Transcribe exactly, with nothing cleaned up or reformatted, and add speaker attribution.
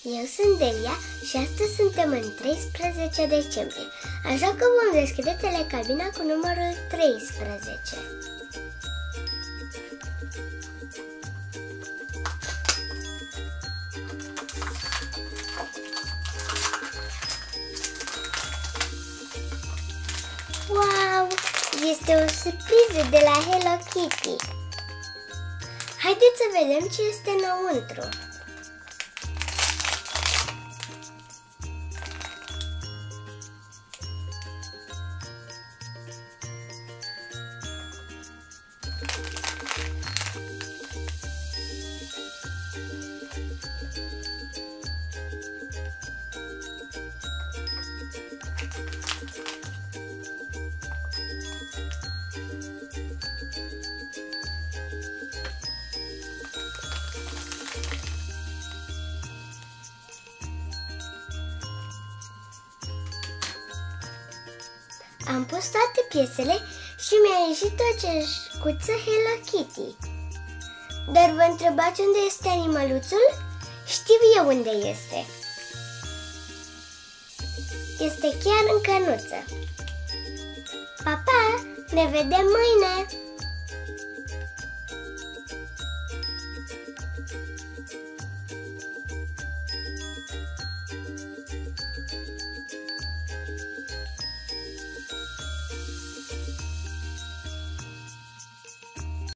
Speaker 1: Eu sunt Delia și astăzi suntem în treisprezece decembrie, așa că vom deschide telecabina cu numărul treisprezece. Wow! Este o surpriză de la Hello Kitty! Haideți să vedem ce este înăuntru! Am pus toate piesele și mi-a ieșit o ceșcuță Hello Kitty. Dar vă întrebați unde este animăluțul? Știu eu unde este. Este chiar în cănuță. Pa, pa! Ne vedem mâine!